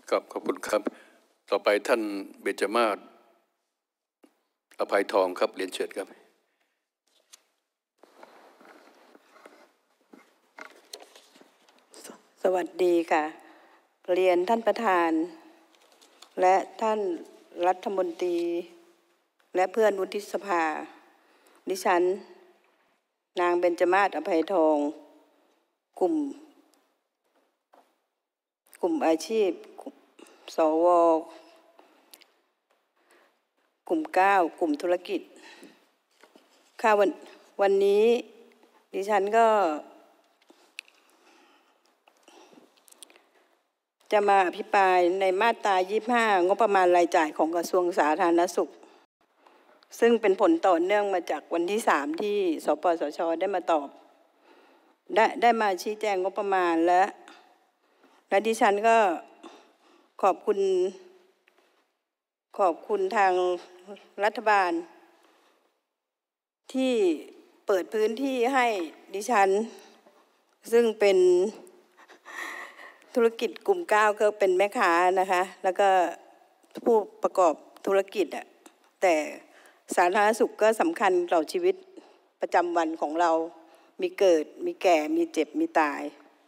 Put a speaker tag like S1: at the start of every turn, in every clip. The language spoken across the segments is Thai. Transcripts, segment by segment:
S1: ครับขอบคุณครับต่อไปท่านเบญจมาศอภัยทองครับเรียนเชิญครับ
S2: สวัสดีค่ะเรียนท่านประธานและท่านรัฐมนตรีและเพื่อนวุฒิสภาดิฉันนางเบญจมาศอภัยทองกลุ่มอาชีพสวกลุ่ม9กลุ่มธุรกิจค่ะวันนี้ดิฉันก็จะมาอภิปรายในมาตรา25งบประมาณรายจ่ายของกระทรวงสาธารณสุขซึ่งเป็นผลต่อเนื่องมาจากวันที่3ที่สปสช.ได้มาตอบได้มาชี้แจงงบประมาณและดิฉันก็ขอบคุณทางรัฐบาลที่เปิดพื้นที่ให้ดิฉันซึ่งเป็นธุรกิจกลุ่ม9ก็เป็นแม่ค้านะคะแล้วก็ผู้ประกอบธุรกิจแต่สาธารณสุขก็สำคัญต่อชีวิตประจำวันของเรามีเกิดมีแก่มีเจ็บมีตาย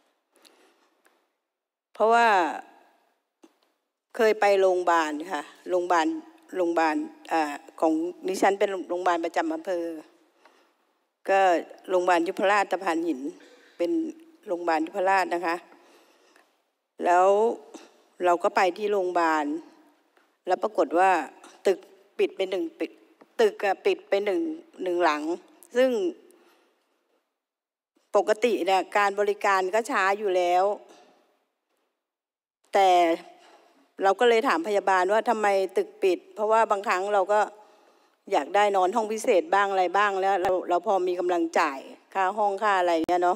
S2: เพราะว่าเคยไปโรงพยาบาลค่ะโรงพยาบาลของดิฉันเป็นโรงพยาบาลประจำอำเภอก็โรงพยาบาลยุพราชตะพานหินเป็นโรงพยาบาลยุพราชนะคะแล้วเราก็ไปที่โรงพยาบาลแล้วปรากฏว่าตึกปิดไปตึกปิดไปหนึ่งหลังซึ่งปกติเนี่ยการบริการก็ช้าอยู่แล้วแต่เราก็เลยถามพยาบาลว่าทำไมตึกปิดเพราะว่าบางครั้งเราก็อยากได้นอนห้องพิเศษบ้างอะไรบ้างแล้วเราพอมีกำลังจ่ายค่าห้องค่าอะไรเงี้ยเนาะ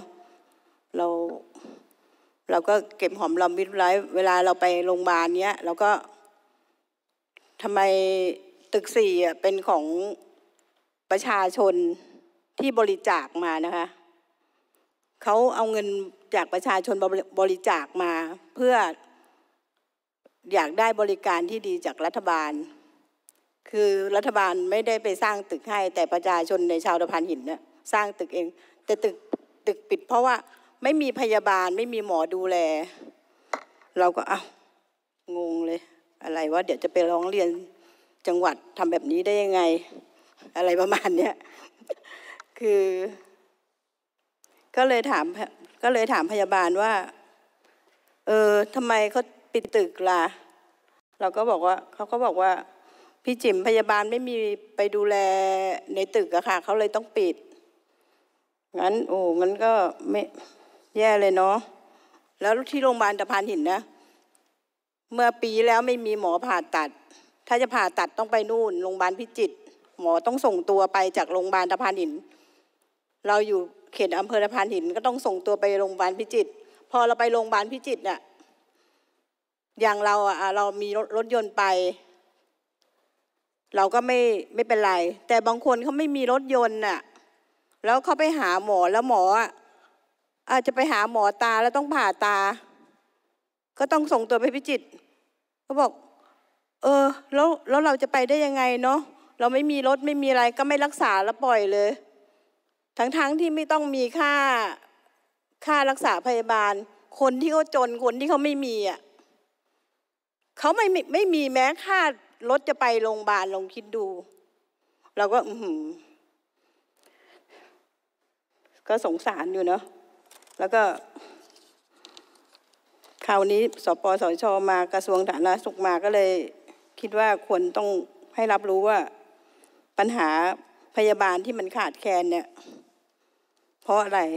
S2: เราก็เก็บหอมรอมริบไว้เวลาเราไปโรงพยาบาลเนี้ยเราก็ทำไมตึก4เป็นของประชาชนที่บริจาคมานะคะเขาเอาเงินจากประชาชนบริจาคมาเพื่ออยากได้บริการที่ดีจากรัฐบาลคือรัฐบาลไม่ได้ไปสร้างตึกให้แต่ประชาชนในชาวตะพานหินเนี่ยสร้างตึกเองแต่ตึกปิดเพราะว่าไม่มีพยาบาลไม่มีหมอดูแลเราก็งงเลยอะไรวะเดี๋ยวจะไปร้องเรียนจังหวัดทำแบบนี้ได้ยังไงอะไรประมาณเนี้ยคือก็เลยถามพยาบาลว่าทำไมเขาปิดตึกล่ะเขาก็บอกว่าพี่จิ๋มพยาบาลไม่มีไปดูแลในตึกอะค่ะเขาเลยต้องปิดงั้นก็ไม่แย่เลยเนาะแล้วที่โรงพยาบาลตะพานหินนะเมื่อปีแล้วไม่มีหมอผ่าตัดถ้าจะผ่าตัดต้องไปนู่นโรงพยาบาลพิจิตรหมอต้องส่งตัวไปจากโรงพยาบาลตะพานหินเราอยู่เขตอำเภอตะพานหินก็ต้องส่งตัวไปโรงพยาบาลพิจิตรพอเราไปโรงพยาบาลพิจิตรเนี่ยอย่างเรามีรถยนต์ไปเราก็ไม่เป็นไรแต่บางคนเขาไม่มีรถยนต์น่ะแล้วเขาไปหาหมอแล้วหมออาจจะไปหาหมอตาแล้วต้องผ่าตาก็ต้องส่งตัวไปพิจิตรเขาบอกแล้วเราจะไปได้ยังไงเนาะเราไม่มีรถไม่มีอะไรก็ไม่รักษาแล้วปล่อยเลยทั้งที่ไม่ต้องมีค่ารักษาพยาบาลคนที่เขาจนคนที่เขาไม่มีเขาไม่มีแม้ค่ารถจะไปโรงพยาบาลลองคิดดูเราก็สงสารอยู่เนาะแล้วก็คราวนี้สปสช.มากระทรวงสาธารณสุขมาก็เลยคิดว่าควรต้องให้รับรู้ว่าปัญหาพยาบาลที่มันขาดแคลนเนี่ยเพราะอะไร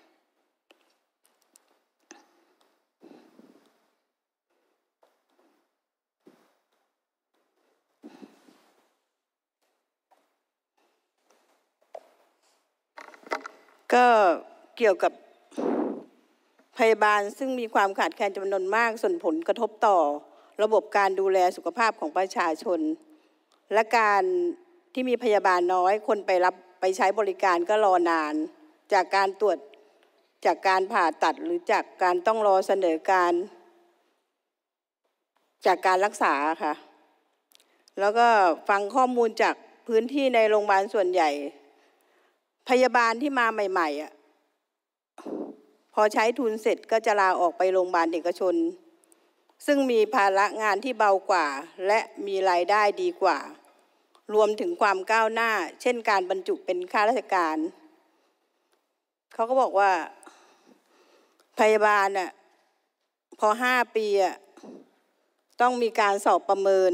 S2: ก็เกี่ยวกับพยาบาลซึ่งมีความขาดแคลนจำนวนมากส่งผลกระทบต่อระบบการดูแลสุขภาพของประชาชนและการที่มีพยาบาลน้อยคนไปใช้บริการก็รอนานจากการตรวจจากการผ่าตัดหรือจากการต้องรอเสนอการจากการรักษาค่ะแล้วก็ฟังข้อมูลจากพื้นที่ในโรงพยาบาลส่วนใหญ่พยาบาลที่มาใหม่ๆพอใช้ทุนเสร็จก็จะลาออกไปโรงพยาบาลเอกชนซึ่งมีภาระงานที่เบากว่าและมีรายได้ดีกว่ารวมถึงความก้าวหน้าเช่นการบรรจุเป็นข้าราชการเขาก็บอกว่าพยาบาลพอ5 ปีต้องมีการสอบประเมิน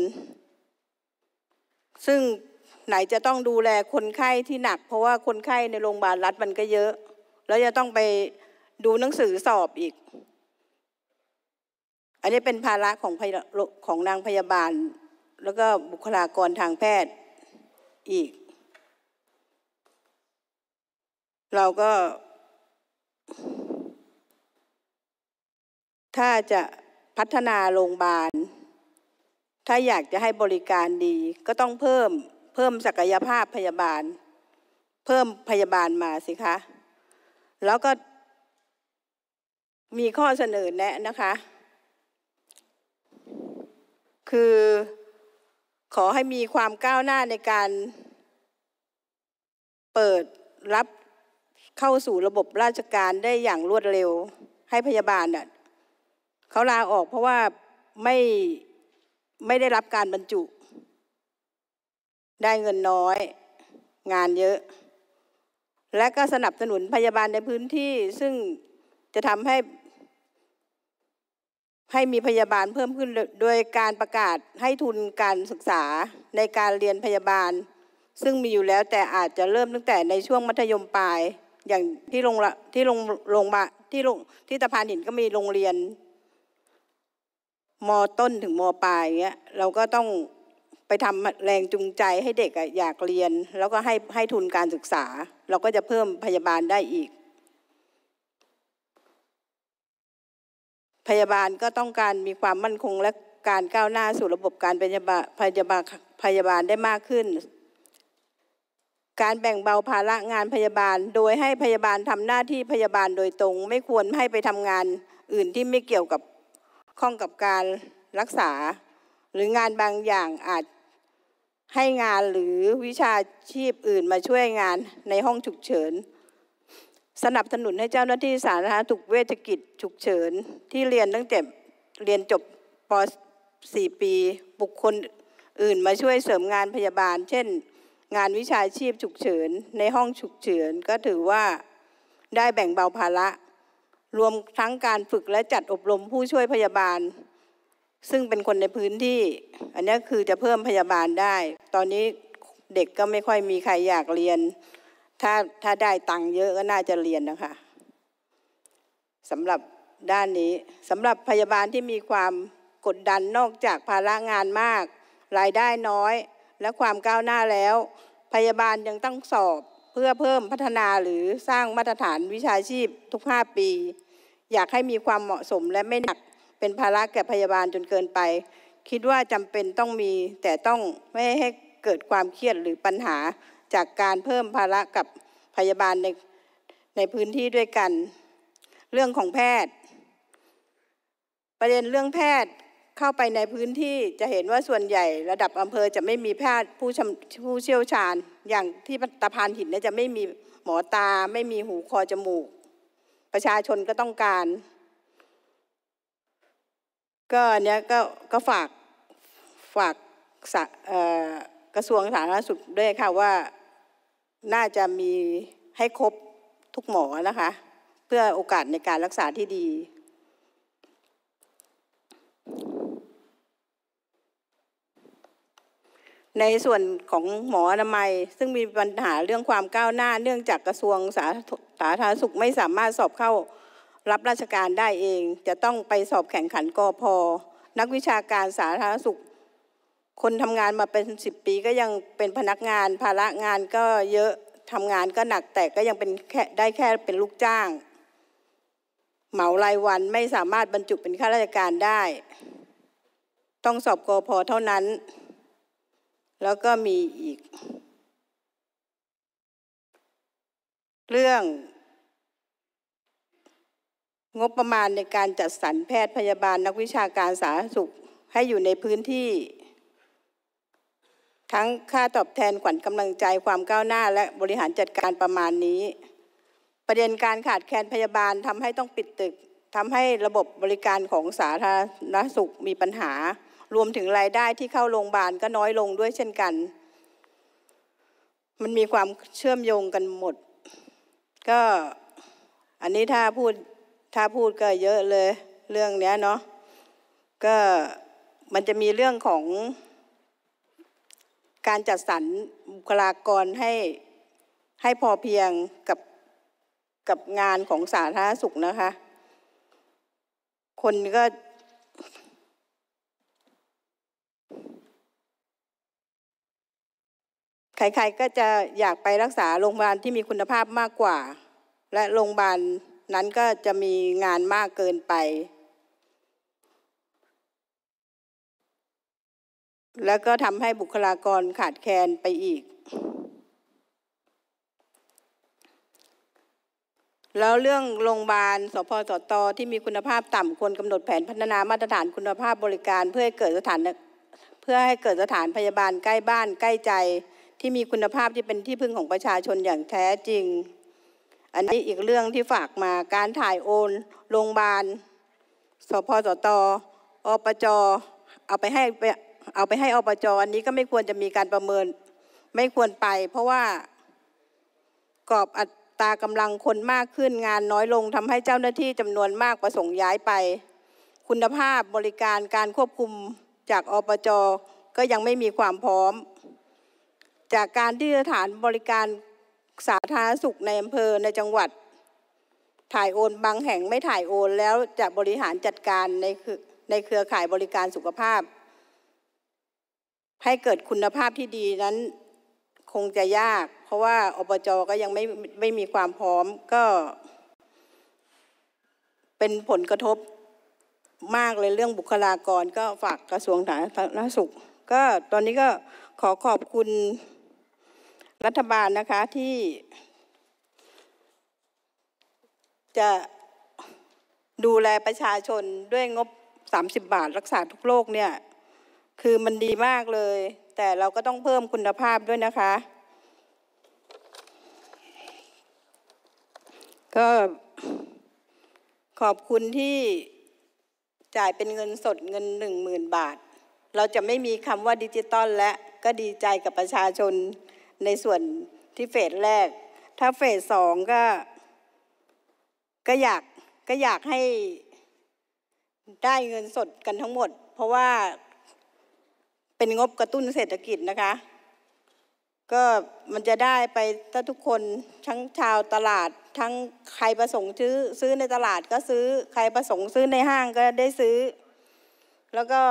S2: ซึ่งไหนจะต้องดูแลคนไข้ที่หนักเพราะว่าคนไข้ในโรงพยาบาลรัฐมันก็เยอะแล้วจะต้องไปดูหนังสือสอบอีกอันนี้เป็นภาระของนางพยาบาลแล้วก็บุคลากรทางแพทย์อีกเราก็ถ้าจะพัฒนาโรงพยาบาลถ้าอยากจะให้บริการดีก็ต้องเพิ่มศักยภาพพยาบาลเพิ่มพยาบาลมาสิคะแล้วก็มีข้อเสนอแนะนะคะคือขอให้มีความก้าวหน้าในการเปิดรับเข้าสู่ระบบราชการได้อย่างรวดเร็วให้พยาบาลเขาลาออกเพราะว่าไม่ได้รับการบรรจุได้เงินน้อยงานเยอะและก็สนับสนุนพยาบาลในพื้นที่ซึ่งจะทำให้มีพยาบาลเพิ่มขึ้นโดยการประกาศให้ทุนการศึกษาในการเรียนพยาบาลซึ่งมีอยู่แล้วแต่อาจจะเริ่มตั้งแต่ในช่วงมัธยมปลายอย่างที่ตะพานหินก็มีโรงเรียนม.ต้นถึงม.ปลายอย่างเงี้ยเราก็ต้องไปทำแรงจูงใจให้เด็กอยากเรียนแล้วก็ให้ทุนการศึกษาเราก็จะเพิ่มพยาบาลได้อีกพยาบาลก็ต้องการมีความมั่นคงและการก้าวหน้าสู่ระบบการพยาบาลได้มากขึ้นการแบ่งเบาภาระงานพยาบาลโดยให้พยาบาลทำหน้าที่พยาบาลโดยตรงไม่ควรให้ไปทำงานอื่นที่ไม่เกี่ยวกับข้องกับการรักษาหรืองานบางอย่างอาจให้งานหรือวิชาชีพอื่นมาช่วยงานในห้องฉุกเฉินสนับสนุนให้เจ้าหน้าที่สาธารณสุขเวชกิจฉุกเฉินที่เรียนตั้งแต่เรียนจบป.4 ปีบุคคลอื่นมาช่วยเสริมงานพยาบาลเช่นงานวิชาชีพฉุกเฉินในห้องฉุกเฉินก็ถือว่าได้แบ่งเบาภาระรวมทั้งการฝึกและจัดอบรมผู้ช่วยพยาบาลซึ่งเป็นคนในพื้นที่อันนี้คือจะเพิ่มพยาบาลได้ตอนนี้เด็กก็ไม่ค่อยมีใครอยากเรียนถ้าได้ตังค์เยอะก็น่าจะเรียนนะคะสำหรับด้านนี้สำหรับพยาบาลที่มีความกดดันนอกจากภาระงานมากรายได้น้อยและความก้าวหน้าแล้วพยาบาลยังต้องสอบเพื่อเพิ่มพัฒนาหรือสร้างมาตรฐานวิชาชีพทุก5 ปีอยากให้มีความเหมาะสมและไม่หนักเป็นภาระแก่พยาบาลจนเกินไปคิดว่าจำเป็นต้องมีแต่ต้องไม่ให้เกิดความเครียดหรือปัญหาจากการเพิ่มภาระกับพยาบาลในพื้นที่ด้วยกันเรื่องของแพทย์ประเด็นเรื่องแพทย์เข้าไปในพื้นที่จะเห็นว่าส่วนใหญ่ระดับอำเภอจะไม่มีแพทย์ผู้เชี่ยวชาญอย่างที่ตะพานหินเนี่ยจะไม่มีหมอตาไม่มีหูคอจมูกประชาชนก็ต้องการก็เนี้ยก็ฝากกระทรวงสาธารณสุขด้วยค่ะว่าน่าจะมีให้ครบทุกหมอนะคะเพื่อโอกาสในการรักษาที่ดีในส่วนของหมออนามัยซึ่งมีปัญหาเรื่องความก้าวหน้าเนื่องจากกระทรวงสาธารณสุขไม่สามารถสอบเข้ารับราชการได้เองจะต้องไปสอบแข่งขันกพ.นักวิชาการสาธารณสุขคนทำงานมาเป็น10 ปีก็ยังเป็นพนักงานภาระงานก็เยอะทำงานก็หนักแต่ก็ยังเป็นได้แค่เป็นลูกจ้างเหมารายวันไม่สามารถบรรจุเป็นข้าราชการได้ต้องสอบกพ.เท่านั้นแล้วก็มีอีกเรื่องงบประมาณในการจัดสรรแพทย์พยาบาลนักวิชาการสาธารณสุขให้อยู่ในพื้นที่ทั้งค่าตอบแทนขวัญกำลังใจความก้าวหน้าและบริหารจัดการประมาณนี้ประเด็นการขาดแคลนพยาบาลทำให้ต้องปิดตึกทำให้ระบบบริการของสาธารณสุขมีปัญหารวมถึงรายได้ที่เข้าโรงพยาบาลก็น้อยลงด้วยเช่นกันมันมีความเชื่อมโยงกันหมดก็อันนี้ถ้าพูดก็เยอะเลยเรื่องเนี้ยเนาะก็มันจะมีเรื่องของการจัดสรรบุคลากรให้พอเพียงกับงานของสาธารณสุขนะคะคนก็ใครๆก็จะอยากไปรักษาโรงพยาบาลที่มีคุณภาพมากกว่าและโรงพยาบาลนั้นก็จะมีงานมากเกินไปแล้วก็ทำให้บุคลากรขาดแคลนไปอีกแล้วเรื่องโรงพยาบาลสพสตที่มีคุณภาพต่ำควรกำหนดแผนพัฒนามาตรฐานคุณภาพบริการเพื่อให้เกิดสถานพยาบาลใกล้บ้านใกล้ใจที่มีคุณภาพที่เป็นที่พึ่งของประชาชนอย่างแท้จริงอันนี้อีกเรื่องที่ฝากมาการถ่ายโอนโรงพยาบาลสพสตอปจเอาไปให้อปจอันนี้ก็ไม่ควรจะมีการประเมินไม่ควรไปเพราะว่ากรอบอัตรากำลังคนมากขึ้นงานน้อยลงทำให้เจ้าหน้าที่จำนวนมากประสงค์ย้ายไปคุณภาพบริการการควบคุมจากอปจก็ยังไม่มีความพร้อมจากการที่สถานบริการสาธารณสุขในอำเภอในจังหวัดถ่ายโอนบางแห่งไม่ถ่ายโอนแล้วจะบริหารจัดการในเครือข่ายบริการสุขภาพให้เกิดคุณภาพที่ดีนั้นคงจะยากเพราะว่าอบจก็ยังไม่มีความพร้อมก็เป็นผลกระทบมากเลยเรื่องบุคลากรก็ฝากกระทรวงสาธารณสุขก็ตอนนี้ก็ขอบคุณรัฐบาลนะคะที่จะดูแลประชาชนด้วยงบ30 บาทรักษาทุกโรคเนี่ยคือมันดีมากเลยแต่เราก็ต้องเพิ่มคุณภาพด้วยนะคะก็ขอบคุณที่จ่ายเป็นเงินสดเงิน 10,000 บาทเราจะไม่มีคำว่าดิจิตอลและก็ดีใจกับประชาชนในส่วนที่เฟสแรกถ้าเฟส2ก็อยากให้ได้เงินสดกันทั้งหมดเพราะว่าเป็นงบกระตุ้นเศรษฐกิจนะคะก็มันจะได้ไปถ้าทุกคนทั้งชาวตลาดทั้งใครประสงค์ซื้อในตลาดก็ซื้อใครประสงค์ซื้อในห้างก็ได้ซื้อแล้วก็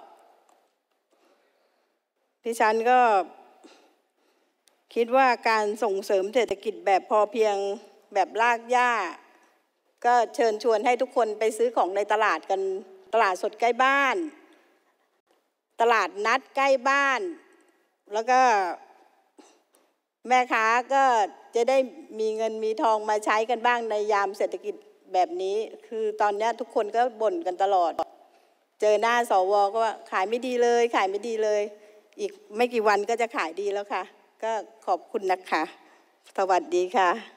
S2: ดิฉันก็คิดว่าการส่งเสริมเศรษฐกิจแบบพอเพียงแบบรากหญ้าก็เชิญชวนให้ทุกคนไปซื้อของในตลาดกันตลาดสดใกล้บ้านตลาดนัดใกล้บ้านแล้วก็แม่ค้าก็จะได้มีเงินมีทองมาใช้กันบ้างในยามเศรษฐกิจแบบนี้คือตอนนี้ทุกคนก็บ่นกันตลอดเจอหน้าสวก็ว่าขายไม่ดีเลยขายไม่ดีเลยอีกไม่กี่วันก็จะขายดีแล้วค่ะก็ขอบคุณนะคะสวัสดีค่ะ